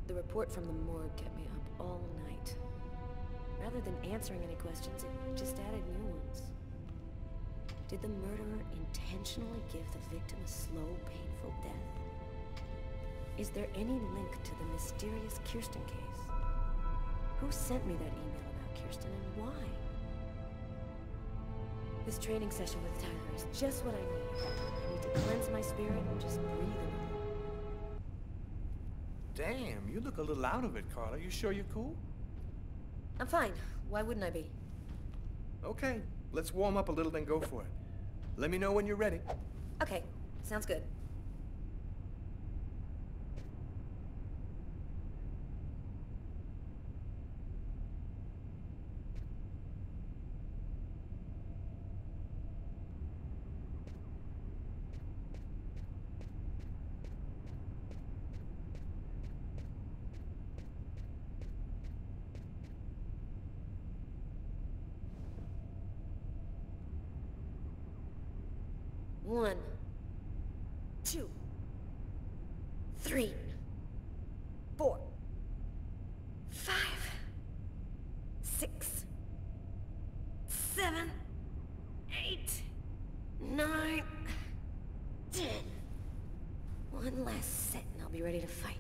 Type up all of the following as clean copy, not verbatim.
The report from the morgue kept me up all night. Rather than answering any questions, it just added new ones. Did the murderer intentionally give the victim a slow, painful death? Is there any link to the mysterious Kirsten case? Who sent me that email about Kirsten and why? This training session with Tyler is just what I need. I need to cleanse my spirit and just breathe a little. Damn, you look a little out of it, Carla. You sure you're cool? I'm fine. Why wouldn't I be? Okay, let's warm up a little, then go for it. Let me know when you're ready. Okay, sounds good. One, 2, 3, 4, 5, 6, 7, 8, 9, 10. One last set and I'll be ready to fight.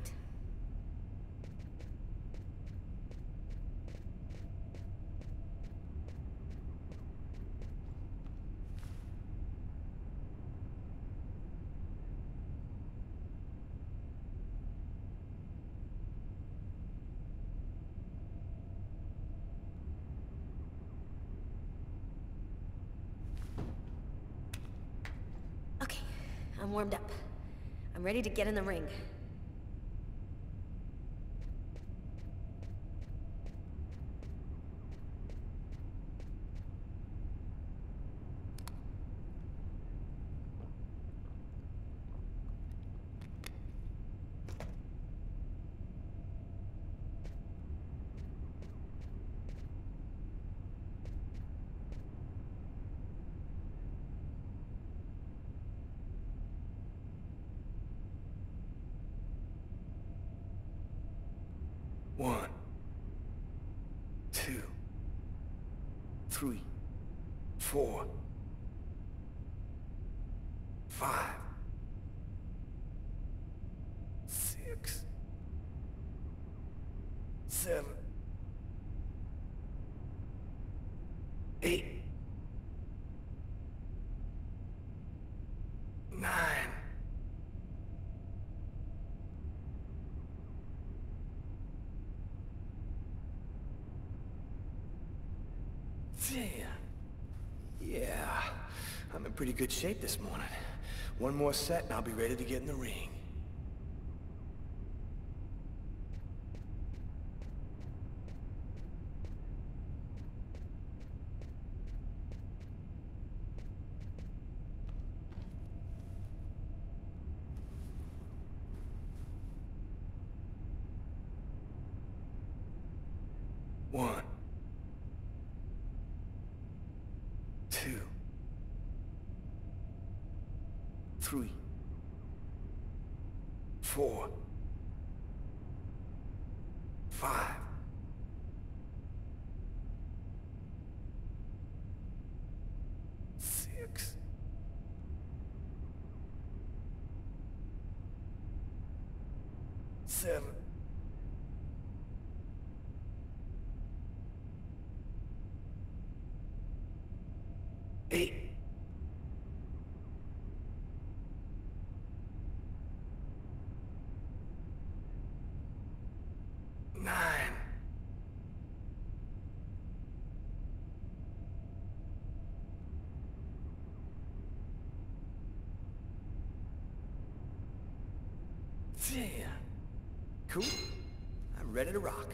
Okay, I'm warmed up. I'm ready to get in the ring. One, 2, 3, 4, 5, 6, 7, 8, 9. Damn. Yeah, I'm in pretty good shape this morning. One more set and I'll be ready to get in the ring. One, 2, 3, 4, 5, 6, 7, 8. 9. 10. Cool. I'm ready to rock.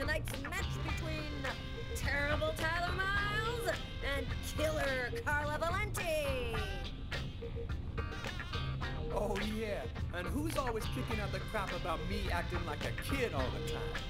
tonight's match between terrible Tyler Miles and killer Carla Valenti. Oh yeah, and who's always kicking out the crap about me acting like a kid all the time?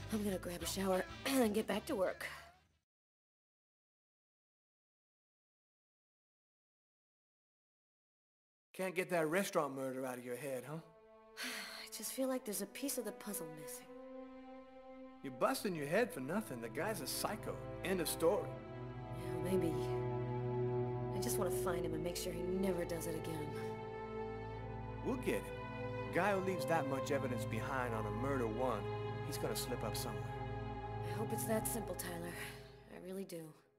I'm gonna grab a shower and get back to work. Can't get that restaurant murder out of your head, huh? I just feel like there's a piece of the puzzle missing. You're busting your head for nothing. The guy's a psycho. End of story. Yeah, maybe. I just want to find him and make sure he never does it again. We'll get him. Guy who leaves that much evidence behind on a murder one, he's gonna slip up somewhere. I hope it's that simple, Tyler. I really do.